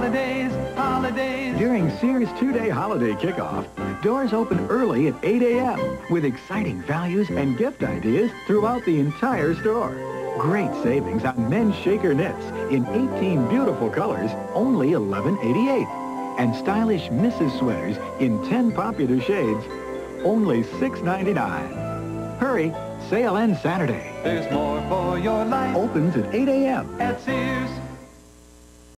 holidays, holidays. During Sears 2-day holiday kickoff, doors open early at 8 a.m. with exciting values and gift ideas throughout the entire store. Great savings on men's shaker knits in 18 beautiful colors, only $11.88. And stylish Mrs. sweaters in 10 popular shades, only $6.99. Hurry, sale ends Saturday. There's more for your life. Opens at 8 a.m. At Sears.